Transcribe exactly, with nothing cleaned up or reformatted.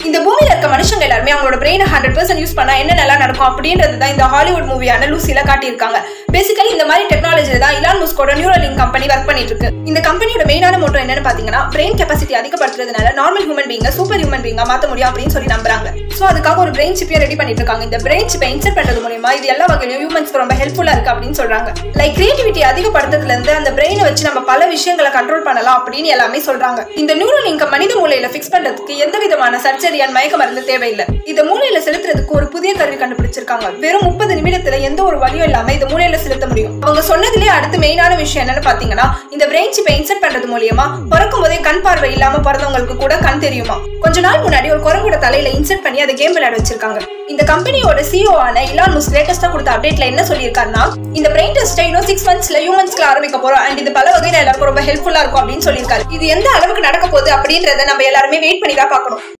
இந்த பூமியில இருக்க மனுஷங்க எல்லாருமே அவங்களோட பிரெயினை ஹண்ட்ரட் பர்சன்ட் யூஸ் பண்ணா என்ன நல்லா நடக்கும் அப்படின்றது தான் இந்த ஹாலிவுட் மூவியான லூசில காட்டியிருக்காங்க. பேசிக்கலி இந்த மாதிரி டெக்னாலஜில தான் இலான் மஸ்கோட நியூரலிங்க் கம்பெனி ஒர்க் பண்ணிட்டு இருக்கு. இந்த கம்பெனியோட மெயினான மோட்டோ என்னன்னு பாத்தீங்கன்னா பிரெயின் கெபாசிட்டி அதிகப்படுத்துறதுனால நார்மல் ஹியூமன் பீயிங்க சூப்பர் ஹியூமன் பீயிங்கா மாத்த முடியும் அப்படின்னு சொல்லி நம்புறாங்க. சோ அதுக்காக ஒரு பிரெயின் சிப்பை ரெடி பண்ணிட்டு இருக்காங்க. இந்த பிரெயின் சிப்பை இன்சர்ட் பண்றது மூலமா இது எல்லா வகையிலும் ஹியூமன்ஸ்க்கு ரொம்ப ஹெல்ப்ஃபுல்லா இருக்கு அப்படின்னு சொல்றாங்க. லைக் கிரியேட்டிவிட்டி அதிகப்படுத்துறதுல இருந்து அந்த பிரெயினை வச்சு நம்ம பல விஷயங்களை கண்ட்ரோல் பண்ணலாம் அப்படின்னு எல்லாமே சொல்றாங்க. இந்த நியூரலிங்க மனித மூளையில பிக்ஸ் பண்றதுக்கு எந்த விதமான சர்ஜரி அண்ட் மயக்க மருந்து தேவையில்லை. இத மூளையில செலுத்துறதுக்கு ஒரு புதிய கருவி கண்டுபிடிச்சிருக்காங்க. வெறும் முப்பது நிமிடத்துல எந்த ஒரு வலியும் இல்லாம இத மூளையில செலுத்த முடியும். அவங்க சொன்னதுலேயே அடுத்து மெயினான விஷயம் என்னன்னு பாத்தீங்கன்னா இந்த பிரெயின் சிப்பை இன்சர்ட் பண்றது மூலமா பிறக்கும் போதே கண் பார்வை இல்லாம பிறந்தவங்களுக்கு கூட கண் தெரியுமா. கொஞ்ச நாள் முன்னாடி ஒரு குரங்கோட தலையில இன்சர்ட் பண்ணி அதை கேம் விளையாட வச்சிருக்காங்க. இந்த கம்பெனியோட சிஇஓ ஆன இலான் மஸ்க் லேட்டஸ்டா கொடுத்த அப்டேட்ல என்ன சொல்லியிருக்காருன்னா இந்த பிரெயின் டெஸ்ட் இன்னும் சிக்ஸ் மந்த்ஸ்ல ஹியூமன்ஸ்க்கு ஆரம்பிக்க போறோம் அண்ட் இது பல வகையில எல்லாருக்கும் ரொம்ப ஹெல்ப்ஃபுல்லா இருக்கும் அப்படின்னு சொல்லியிருக்காரு. இது எந்த அளவுக்கு நடக்க போகுது அப்படின்றத நம்ம எல்லாருமே வெயிட் பண்ணி தான் பார்க்கணும்.